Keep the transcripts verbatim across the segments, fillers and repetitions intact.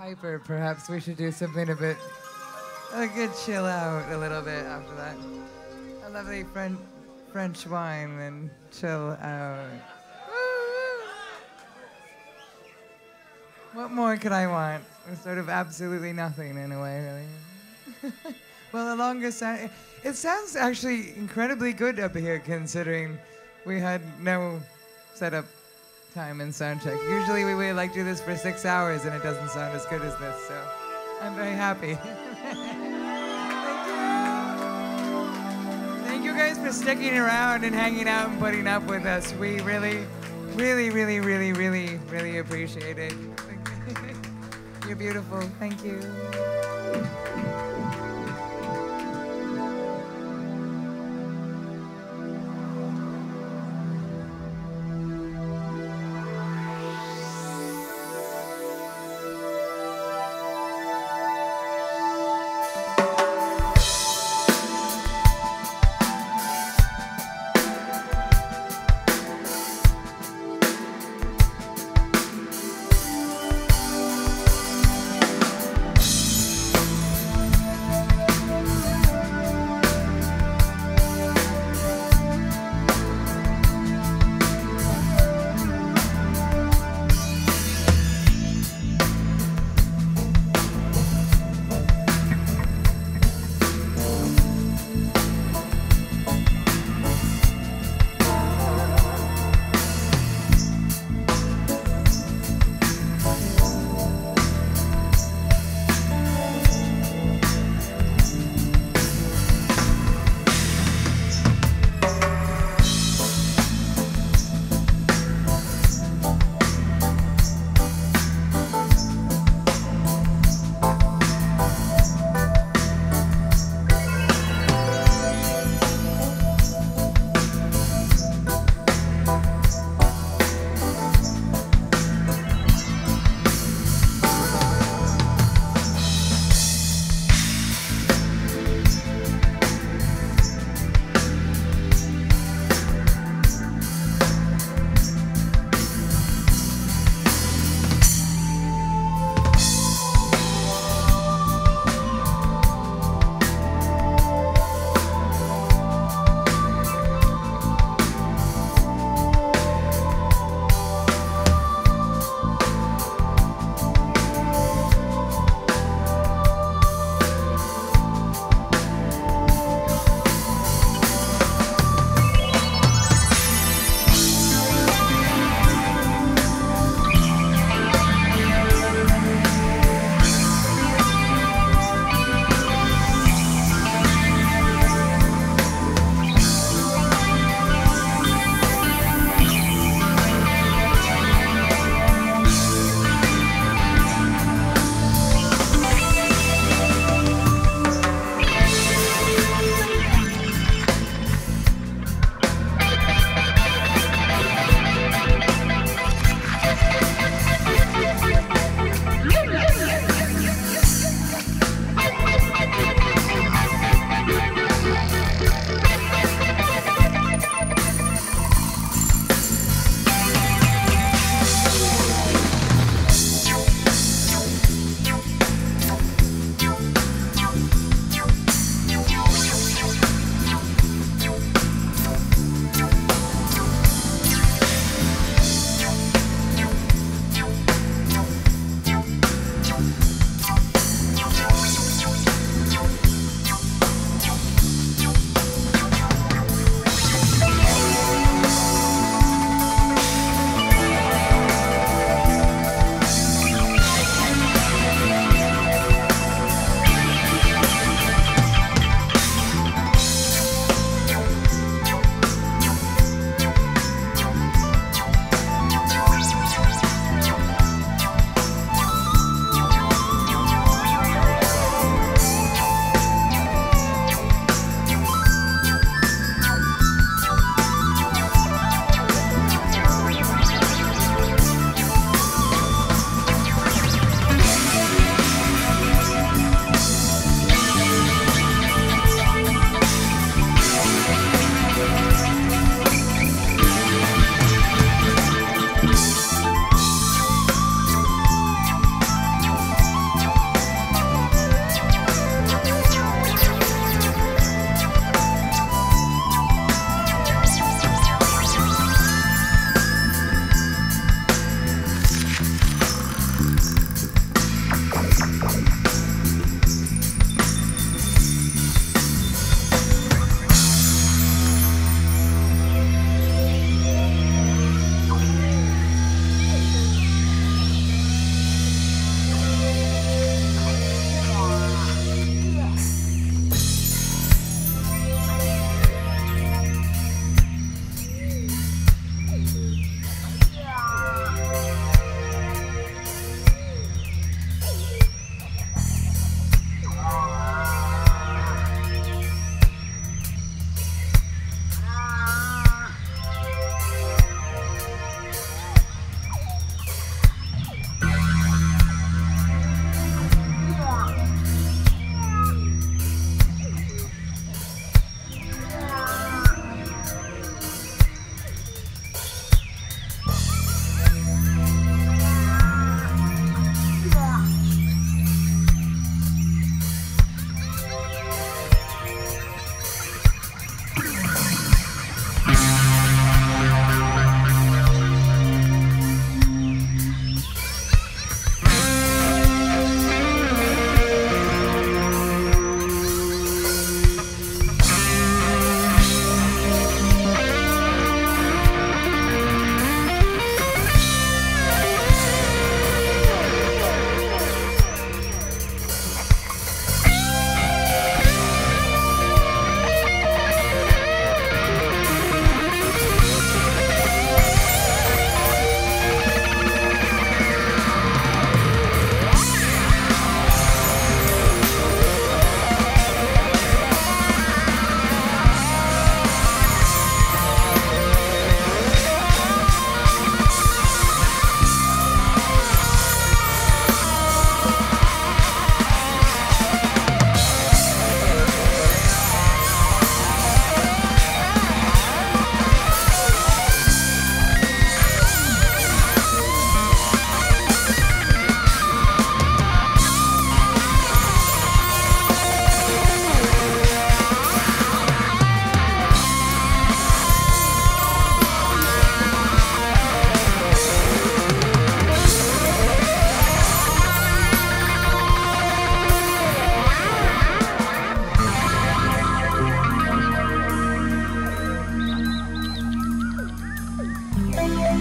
hyper, perhaps we should do something a bit, a good chill out a little bit after that. A lovely French French wine and chill out. What more could I want? Sort of absolutely nothing in a way, really. Well, the longest sound, it sounds actually incredibly good up here considering we had no setup time and sound check. Usually we would like do this for six hours and it doesn't sound as good as this, so I'm very happy. Thank you guys for sticking around and hanging out and putting up with us. We really, really, really, really, really, really appreciate it. You're beautiful. Thank you.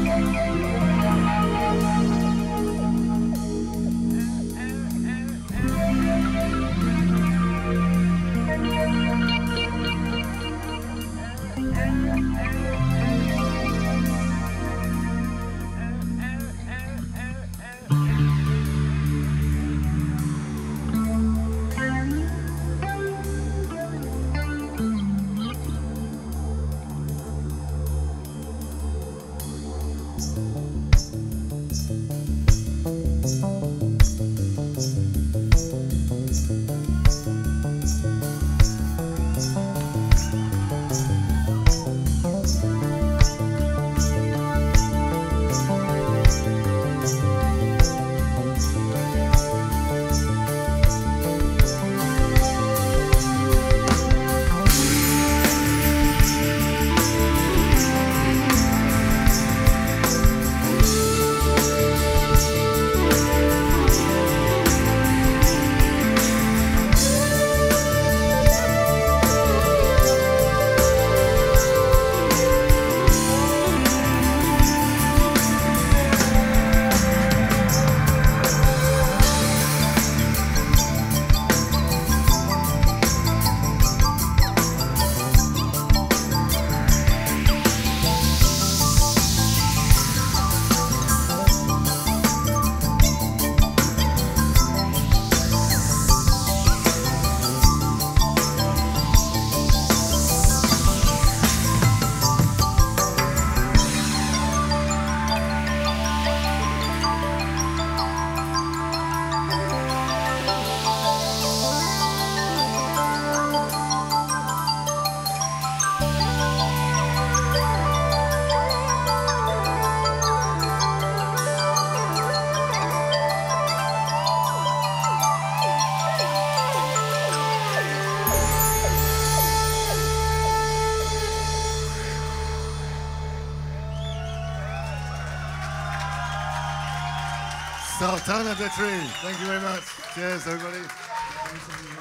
Sultana Detri. Thank you very much. Cheers, everybody.